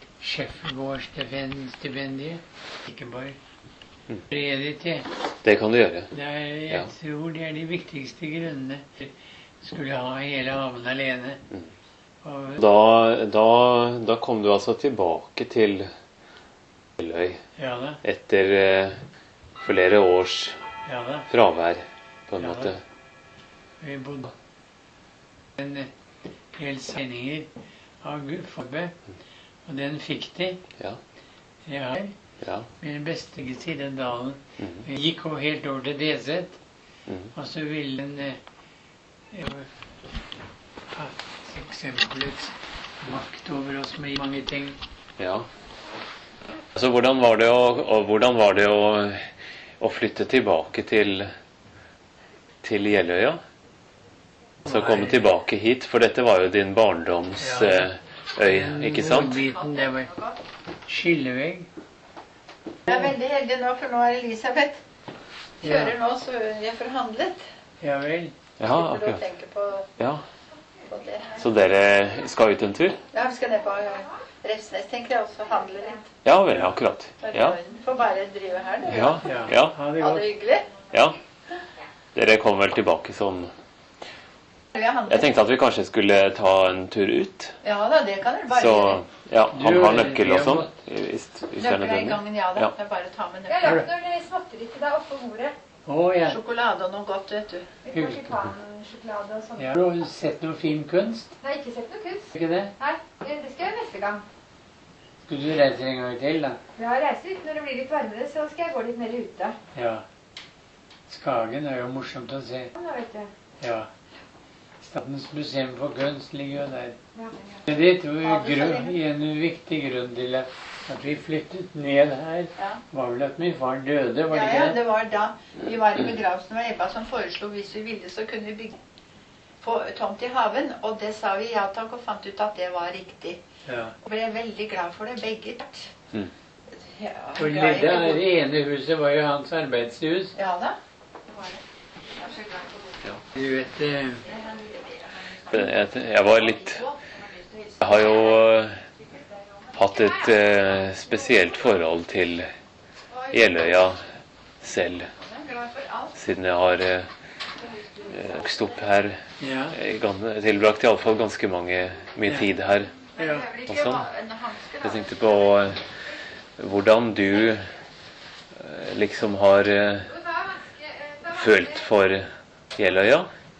Schäffergård-stipendiet. Ikke bare Mm. redig til. Det kan du gjøre. Det er, jeg Ja. tror det er de viktigste grunnene. Skulle ha hele haven alene. Mm. Og Da, da, da kom du altså tilbake til Jeløy ja da, etter eh, flere års ja da. fravær, på en Ja, måte. Vi bodde en eh, del sendinger av Gudfabbe, og den fikk de. Ja. Jeg har Ja. min beste side av dalen. Mhm. Vi gikk over helt over til D Z, Mhm. og så ville den eh, eh, ha eksempelets makt over oss med mange ting. Ja. Altså, hvordan var det å, og hvordan var det å, å flytte tilbake til, til Jeløya? Så komme tilbake hit, for dette var jo din barndoms Ja. eh, øy, ikke sant? Nordbiten, det var skillevegg. Jeg er veldig heldig nå, for nå er Elisabeth kjører Ja. nå, så jeg forhandlet. Ja vel. Ja, Slipper du å akkurat. tenke på, Ja. på det. Så dere skal ut en tur? Ja, vi skal ned på eh, Refsnes, tenker jeg, og så handle litt. Ja vel, akkurat. Ja. Får bare drive her, du. Ja. Ja. Ha det Ha godt. det hyggelig. Ja. Dere kommer vel tilbake sånn. Vi har handlet. Jeg tenkte at vi kanskje skulle ta en tur ut. Ja da, det kan dere bare Så gjøre. ja, han Du, har nøkkel og jeg sånn. må- Hvis, hvis det er Nøkler er i nødvendig. gangen, ja da. Ja. Det er bare å ta med Jeg har nøkler. lagt noen småtteri til deg oppå bordet. Å ja. Sjokolade og noe godt, vet du. Litt marsipanansjokolade og sånn. Ja. Har du sett noe fin kunst? Nei, ikke sett noe kunst. Ikke det? Nei, det skal jeg gjøre neste gang. Skulle du reise en gang til, da? Jeg har reist ut. Når det blir litt varmere, så skal jeg gå litt mer ute. Ja. Skagen er jo morsomt å se. Nå vet du. Ja. Statens museum for kunst ligger jo der. Ja, ja. Men det tror Ja, jeg det ser grunn, en viktig grunn til at at vi flyttet ned her, Ja. var vel at min far døde, var Ja, det ja, ikke det? det var da vi var i begravelsen med Ebba som foreslo hvis vi ville, så kunne vi bygge på tomt i haven. Og det sa vi ja takk, og fant ut at det var riktig. Ja. Og ble veldig glad for det, begge. Mm. Ja, For glad i det å bo- det ene huset var jo hans arbeidshus. Ja da. Det var det. Jeg er så glad for det. Du vet, eh, Jeg, jeg var litt Jeg har jo eh, hatt et eh, spesielt forhold til Jeløya selv, Jeg er glad for alt. siden jeg har eh, vokst opp her. ja, Jeg gan- tilbrakt iallfall ganske mange, mye tid her. Men Ja. det er vel ikke Og sånn. va- en hanske, da. Jeg tenkte på eh, hvordan du eh, liksom har eh, følt for Jeløya?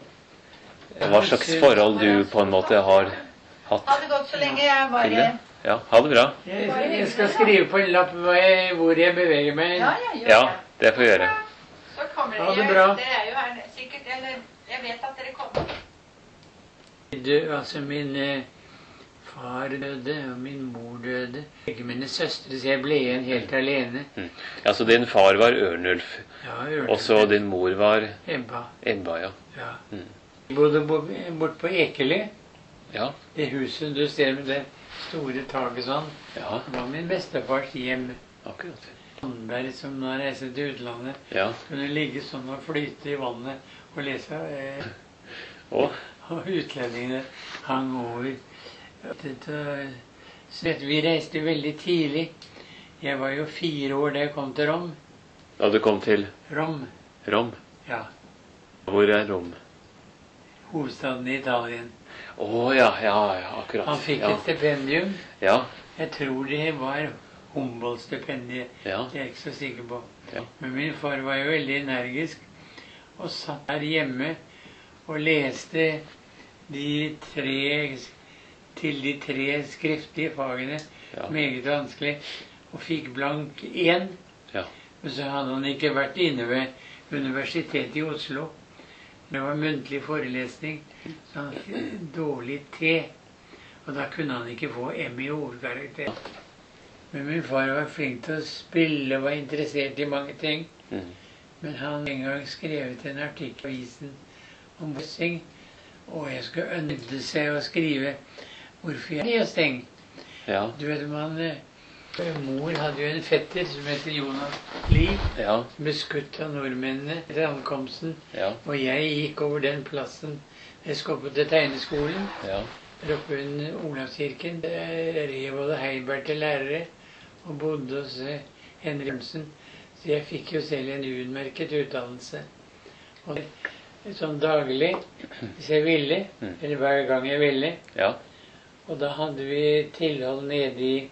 Hva slags forhold du på en måte har hatt Ha det godt så lenge jeg var til i... det? Ja, ha det bra. Jeg, jeg skal skrive på en lapp hvor jeg, hvor jeg beveger meg. Ja, ja, gjør Ja, det. det får jeg gjøre. Så kommer Ha dere. det bra. Dere er jo her sikkert, eller jeg vet at dere kommer. Du, altså min eh, far døde, og min mor døde. Begge mine søstre, så jeg ble igjen helt alene. Mm. Ja, så din far var Ørnulf, Ja, jeg hørte og så det. din mor var Ebba. Ebba, ja. Ja. Mm. Jeg bodde bo- bort på Ekeli. Ja, Det huset du ser med det store taket sånn, ja, det var min bestefars hjem. akkurat. Sandberg, som nå reiste til utlandet, Ja, kunne ligge sånn og flyte i vannet og lese. Eh, og og utlendingene hang over. Dette, så dette, vi reiste veldig tidlig. Jeg var jo fire år da jeg kom til Rom. da du kom til Rom, Rom. ja. Hvor er Rom? Hovedstaden i Italien. Å, ja, ja, ja, akkurat. Han fikk ja. et stipendium. Ja, Jeg tror det var Humboldt-stipendiet. ja, Det er jeg ikke så sikker på. Ja. Men min far var jo veldig energisk og satt der hjemme og leste de tre til de tre skriftlige fagene. ja. Meget vanskelig. Og fikk blank én. Ja. Men så hadde han ikke vært inne ved Universitetet i Oslo. Det var muntlig forelesning. Så han fikk dårlig T. Og da kunne han ikke få M i hovedkarakter. Men min far var flink til å spille og var interessert i mange ting. Mm. Men han en gang skrevet en artikkel i avisen om boksing. Og jeg skulle ønske seg å skrive hvorfor jeg er steng. Ja, Du vet, man, eh, Mor hadde jo en fetter som heter Jonas Lie, ja, som ble skutt av nordmennene etter ankomsten. ja, Og jeg gikk over den plassen. Jeg skulle opp til tegneskolen. ja. Der oppe under Olavskirken. Jeg rev både Heiberg til lærere og bodde hos eh, Henry Jørgensen. Så jeg fikk jo selv en utmerket utdannelse. Og sånn daglig, hvis jeg ville, Mm. eller hver gang jeg ville. Ja, Og da hadde vi tilhold nede i,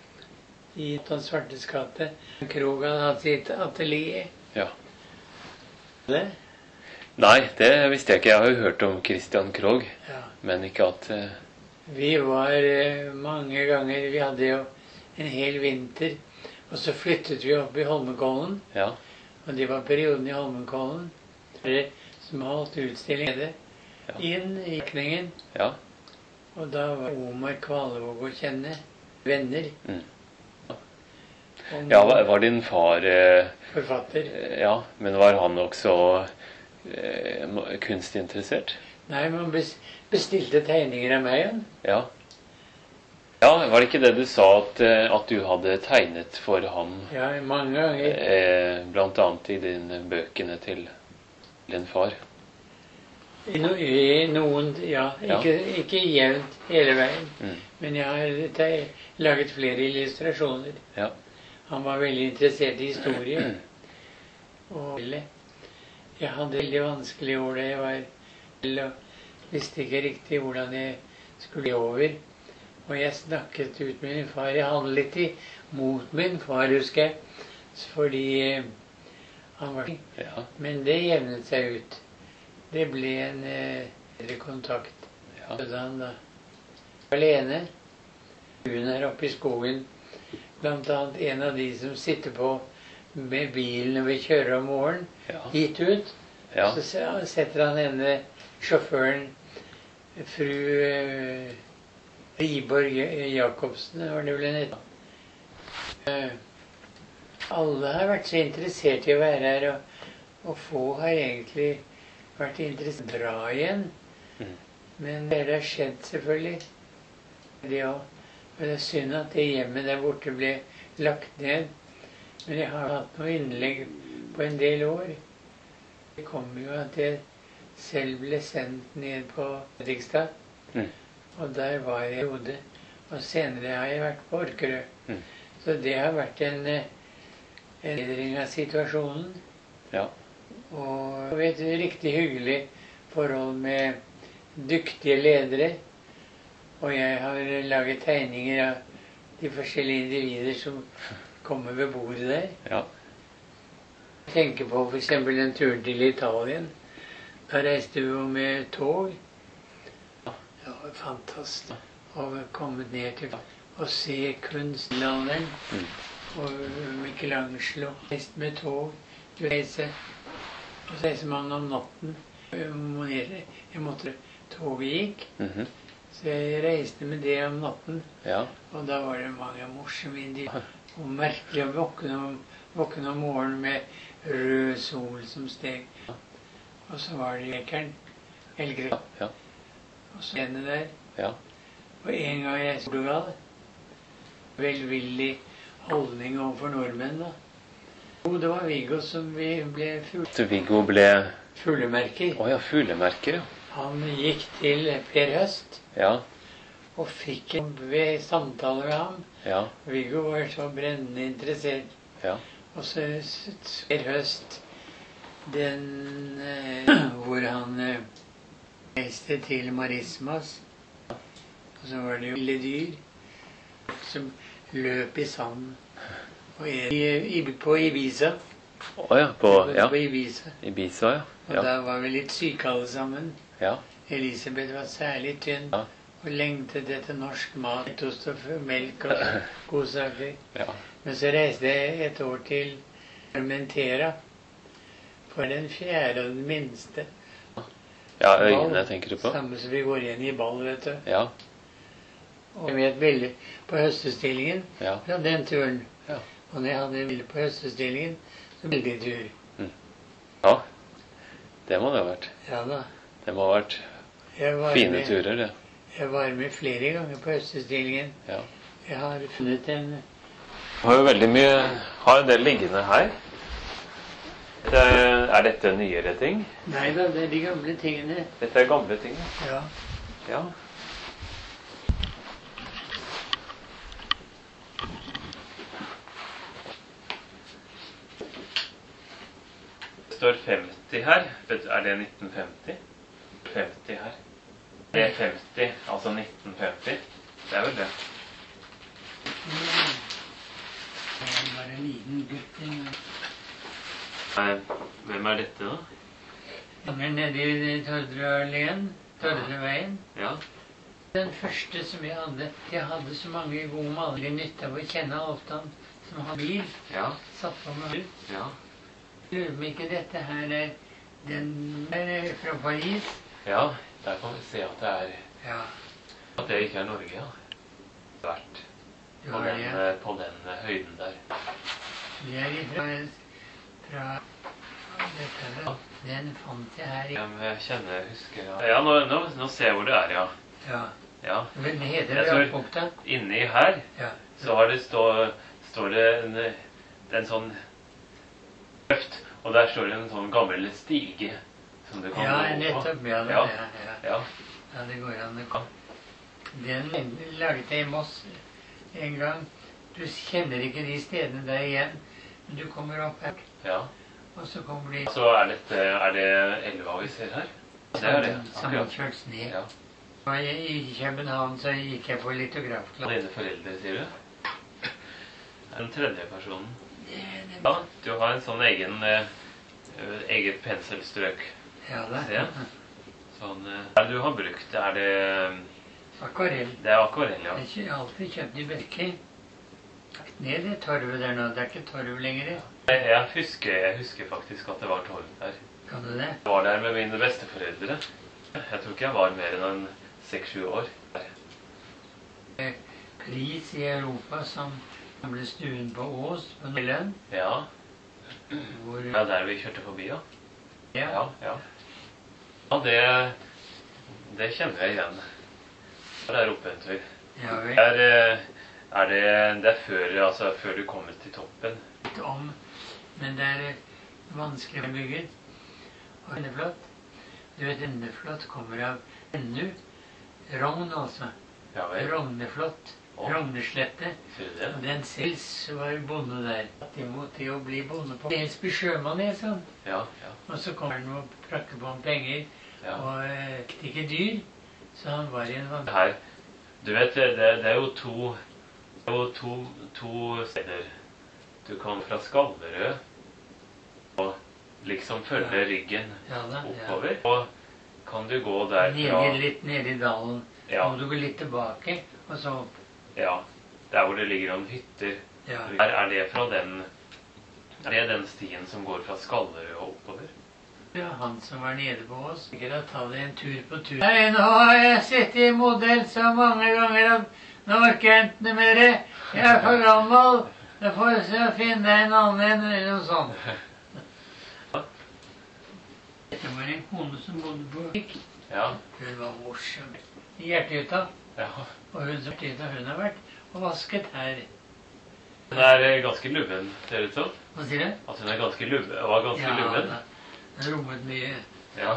i Ton Svartes gate. Krog hadde hatt sitt atelier. ja. Det? Nei, det visste jeg ikke. Jeg har jo hørt om Christian Krogh, Ja. men ikke at eh, Vi var eh, mange ganger. Vi hadde jo en hel vinter. Og så flyttet vi opp i Holmenkollen. Ja, Og det var perioden i Holmenkollen det som holdt utstilling nede. Ja. Inn i kningen. ja. Og da var Omar Kvalevåg å kjenne. Venner. Mm. Og Ja, var, var din far eh, forfatter. eh, Ja, men var han også eh, må- kunstinteressert? Nei, man bes- bestilte tegninger av meg. Han. Ja. Ja, var det ikke det du sa, at, eh, at du hadde tegnet for ham, Ja, mange ganger. eh, blant annet i dine bøkene til din far? I, no, I noen, ja. Ja. Ikke, ikke jevnt hele veien. Mm. Men jeg har te- laget flere illustrasjoner. Ja. Han var veldig interessert i historie. Og jeg hadde veldig vanskelige år da jeg var liten, og visste ikke riktig hvordan jeg skulle over. Og jeg snakket ut med min far. Jeg handlet litt i, mot min far, husker jeg. Fordi eh, han var Ja. Men det jevnet seg ut. Det ble en eh, bedre kontakt. Ja. Så han da alene. Hun er oppe i skogen. Blant annet en av de som sitter på med bilen når vi kjører om morgenen Ja. hit ut. Ja. Så se- setter han henne, sjåføren, fru eh, Riborg Jacobsen, var det vel en het. Eh, alle har vært så interessert i å være her, og, og få har egentlig vært interessert i å dra igjen. Mm. Men det har skjedd, selvfølgelig. Det også. Men det er synd at det hjemmet der borte ble lagt ned. Men jeg har hatt noen innlegg på en del år. Det kom jo at jeg selv ble sendt ned på Fredrikstad. Mm. Og der var jeg i hodet. Og senere har jeg vært på Orkerø. Mm. Så det har vært en eh, en bedring av situasjonen. Ja. Og et riktig hyggelig forhold med dyktige ledere. Og jeg har laget tegninger av de forskjellige individer som kommer ved bordet der. Ja. tenker på for eksempel den turen til Italien. Da reiste vi jo med tog. Det var fantastisk å komme ned til å se kunstlanderen. Og Michelangelo reiste med tog. Du reiser, og så reiser man om natten. Jeg måtte, toget gikk, Mhm. så jeg reiste med det om natten. Ja. Og da var det mange morsomme indier. Og merkelig å våkne om, våkne om morgenen med rød sol som steg. Og så var det Ekern, Elgre, Ja. Ja. og så henne der. Ja. Og en gang jeg så Portugal, velvillig holdning overfor nordmenn da. Jo, det var Viggo som vi ble full, Så Viggo ble fuglemerker. Å ja, fuglemerker, ja. Han gikk til Per Høst Ja. og fikk en ved samtale med ham. Ja. Viggo var så brennende interessert. Ja. Og så s- Per Høst, den eh, hvor han eh, reiste til Marismas. Og så var det jo lille dyr som løp i sanden. Og i, i, på Ibiza. Å ja, på ja. På Ibiza. Ibiza, ja. Og Ja. da var vi litt syke alle sammen. Ja. Elisabeth var særlig tynn. Ja. Og lengtet etter norsk mat, ost og f- melk og godsaker. Ja. Men så reiste jeg et år til Formentera. For den fjerde og den minste. Ja, øyene tenker du på? Samme som vi går igjen i ball, vet du. Ja. Og jeg vet veldig på høstestillingen Ja. fra den turen. Ja. Og når jeg hadde veldig på høstestillingen, så veldig tur. Ja. Det må det ha vært. Ja da. Det må ha vært Jeg var fine med, turer, det. Jeg var med flere ganger på høstestillingen. Ja. Jeg har funnet en Jeg har jo veldig mye Har en del liggende her. Det, er dette nyere ting? Nei da, det er de gamle tingene. Dette er gamle ting. Ja. Ja. Det står femti her. Vet du, Er det nitten femti? femti her. Det er femti, altså nitten femti. Det er vel det. Jeg var en liten gutt en gang. Nei, hvem er dette, da? Ganger nede i Torderøyveien. Torderøyveien. Ja. Den første som jeg hadde. Jeg hadde så mange gode malere nytte av å kjenne Alftan som hadde bil. Ja. Satt på med bil. Ja. Lurer på om ikke dette her er den er fra Paris. Ja, der kan vi se at det er Ja, At det ikke er Norge, ja. Vært du på har den, det. eh, på den eh, høyden der. Det er ifra, fra dette her. Den fant jeg her i Ja, men jeg kjenner, jeg husker Ja, ja nå, nå, nå ser jeg hvor det er, ja. Ja. Ja. Men det heter Jeg tror- Rampokta. Inni her Ja. så har det stå, står det en, det er en sånn løft, og der står det en sånn gammel stige som du kan Ja, gå på. nettopp. Ja, det, Ja. ja. Ja. Ja. Ja, det går an å komme. Den laget jeg i Moss en gang. Du kjenner ikke de stedene der igjen. Men du kommer opp her, Ja. og så kommer de Så er dette Er det elva vi ser her? Det er det. Akkurat. sammenkjørt ned. Ja. Og jeg, I København så gikk jeg på litografklasse. Dine foreldre, sier du? Den tredje personen. Det- Ja, du har en sånn egen eh, eget penselstrøk. Ja da. Se. Sånn eh, Hva er det du har brukt? Er det Akvarell. Det er akvarell, ja. Jeg har alltid kjøpt i Berker. Ned i torvet der nå. Det er ikke torv lenger. Jeg, jeg, husker, jeg husker faktisk at det var torv der. Kan du det? Jeg var der med mine besteforeldre. Jeg tror ikke jeg var mer enn en seks-sju år. Pris i Europa som gamle stuen på Ås på Nylund. Ja. Hvor Ja, der vi kjørte forbi, ja. ja, Ja, ja. Ja, det, det kjenner jeg igjen. Der er oppe en tur. ja vel. Er, eh, er det, det er før, altså, før du kommer til toppen. Litt om. Men det er vanskelig bygget. Og Enneflot. Du vet, Enneflot kommer av ennu. Rogn, altså. Ja vel. Rogneflot. Å. Rogneslette. Sier du det? Og den selv var bonde der. Imot til å bli bonde på. Dels bli sjømann, jeg, sånn. Ja, ja, Og så kommer han og prakker på ham penger. ja. Og eh, fikk ikke dyr. Så han var i en vann. Her, du vet, det, det er jo to, det er jo to, to steder. Du kan fra Skallerød og liksom følge ryggen Ja da, ja. oppover. Og kan du gå derfra Nede, litt nede i dalen. Ja. Så må du gå litt tilbake, og så opp. Ja, der hvor det ligger noen hytter. Ja. Er, er det fra den Er det den stien som går fra Skallerød og oppover? Ja, han som var nede på oss. Sikkert å ta det en tur på tur. Nei, nå har jeg sett i modell så mange ganger at nå orker jeg ikke mer. Jeg er for gammel. Jeg får så finne en annen en eller noe sånt. Dette var en kone som bodde på Vik. Ja. Hun var morsom. I Hjertehytta. Ja. Og hun som Hjertehytta hun har vært og vasket her. Hun er ganske lubben, ser det ut som. Hva sier du? At hun er ganske lubben, var ganske Ja, lubben. da. Hun rommet mye. Ja.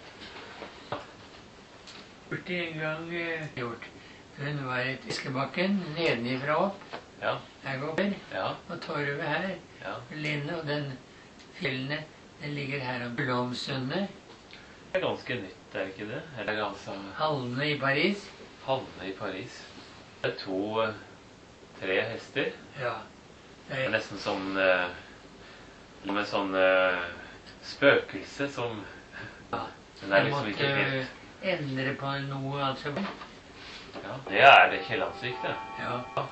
Borti en gang eh, gjort. Hun var i Fiskebakken, nedenifra opp. Ja. Her går vi. Ja. Og torvet her. Ja. Linne og den fjellene, den ligger her om Blomsundet. Det er ganske nytt, er ikke det? Eller altså Hallene i Paris. Havne i Paris. Det er to, eh, tre hester. Ja. Det Det er er, nesten sånn eh, med sånn eh, spøkelse som ja. Den er Jeg liksom måtte ikke helt eh, endre på noe, altså. Ja, det er det Kiellandsvik, det. Ja.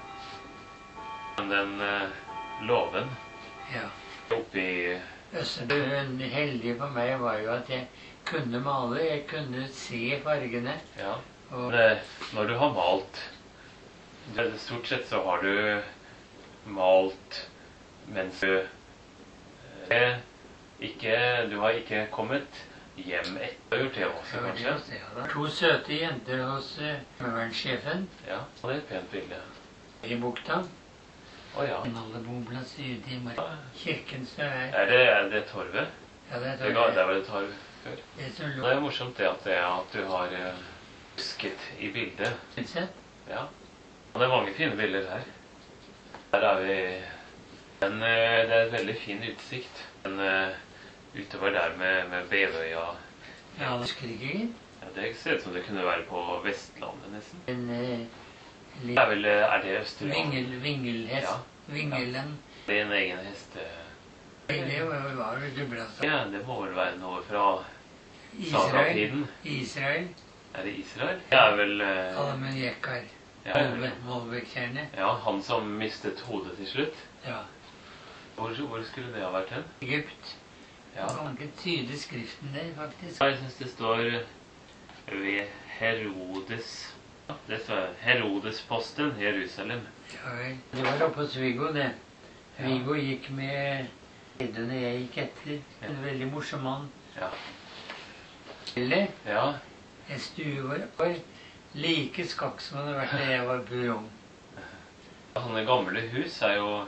Men den eh, låven Ja. oppi Østebøen heldige for meg var jo at jeg kunne male. Jeg kunne se fargene. Ja. Og Men, eh, når du har malt det- Stort sett så har du malt mens du eh, ikke Du har ikke kommet hjem etter. Du har gjort det også, Ja, det kanskje? også, ja da. To søte jenter hos uh, Møvernsjefen Ja. Det er et pent bilde. i bukta. Å ja. En alle boplass ute i mark. Kirken så er Er det, er det torvet? Ja, det er Det ga, der var det torv før. det som Det lå er morsomt det at, det, at du har eh, husket i bildet. sett. Ja. Og det er mange fine bilder her. Her er vi Men eh, det er en veldig fin utsikt. Men eh, utover der med, med Bevøya Ja, det husker ikke jeg. ja, Det ser ut som det kunne være på Vestlandet, nesten. En uh, Det er vel eh, Er det Østerdal? vingel, vingelhest. Ja. Vingelen. Det er en egen heste... Det var, var jo dublass. Ja, det må vel være noe fra Israel. sagatiden. Israel. Er det Israel? Det er vel eh, Alamen Jekkar. ja, Molve, Molvekjerne. ja, han som mistet hodet til slutt. Ja. Hvor, hvor skulle det ha vært hen? Egypt. Ja. Man kan ikke tyde skriften der, faktisk. Jeg syns det står ved Herodes ja, Det står Herodesposten, Jerusalem. Ja vel. Det var oppe hos Viggo, det. Viggo gikk med ledene jeg gikk etter. En veldig morsom mann. Ja. Eller ja. en stue var, var like skakk som han hadde vært da jeg var ung. Sånne gamle hus er jo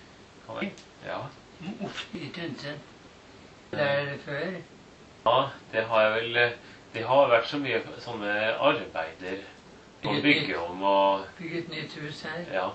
Ja. Uff, i Tynset. Der før. ja, det har jeg vel Det har vært så mye sånne arbeider å bygge om og Bygget nytt hus her. Ja.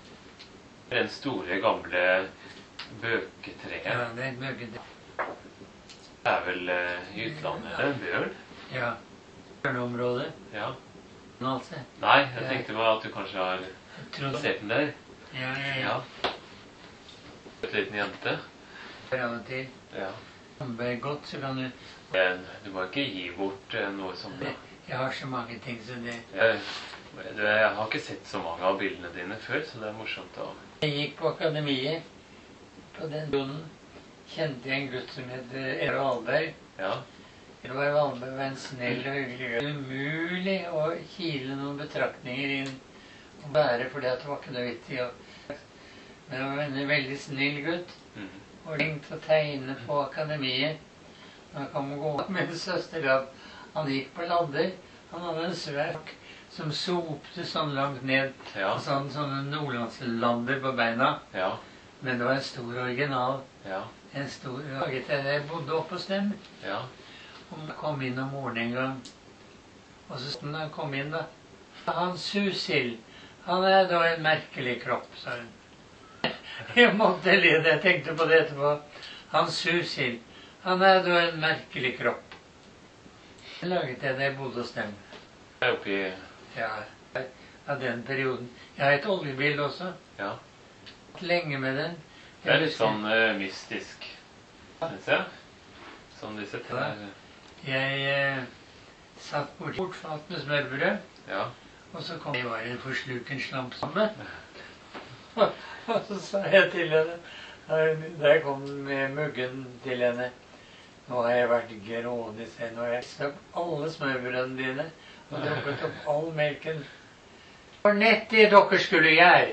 Den store, gamle bøketreet. Ja, det er et møkket. Det er vel eh, i utlandet. Det er en bjørn. Ja. Bjørneområdet. Ja. Men altså. Nei, jeg tenkte meg at du kanskje har Jeg trodde sett den der. Ja, ja, ja. Ja. En liten jente. Av og til. Ja. Jobber godt, så kan du Men du må ikke gi bort eh, noe sånt. da. Jeg har så mange ting som det. Jeg, du, jeg har ikke sett så mange av bildene dine før, så det er morsomt å Jeg gikk på akademiet. På den perioden kjente jeg en gutt som het Ero Alberg. Ja. Ero Alberg var en snill og hyggelig gutt. Umulig å kile noen betraktninger inn og bære, fordi at det var ikke noe vittig. Men han var en veldig snill gutt. Mhm. Og ringte å tegne på akademiet. Han kom og gå med en søster av. Han gikk på ladder. Han hadde en sverk som sopte sånn langt ned. Ja. Og sånn, sånne nordlandsladder på beina. Ja. Men det var en stor original. Ja. En stor laget jeg. Jeg bodde oppe hos dem. Ja. Og han kom inn om morgenen en gang. Og så da han kom inn da. Han Susil. Han er da en merkelig kropp, sa hun. Jeg måtte le det. Jeg tenkte på det etterpå. Han Susil. Han er da en merkelig kropp. Det laget jeg da jeg bodde hos dem. Jeg er oppi Ja, av den perioden. Jeg har et oljebil også. Ja. Lenge med den. Det er litt sånn eh, mystisk, syns jeg. Som disse tingene. Jeg eh, satt borti bortfalt med smørbrød, Ja. og så kom det var en forsluken slampsamme. Og så sa jeg til henne, der kom den med muggen til henne, nå har jeg vært grådig sen, nå har jeg spist opp alle smørbrødene dine, og drukket opp all melken. Det var nett det dere skulle gjøre.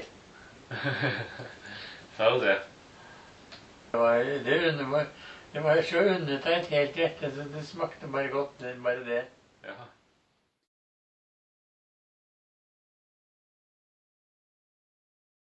Sa jo det. Det var, det, under, det var så undertegnet helt i hjertet, så det smakte bare godt, det, bare det.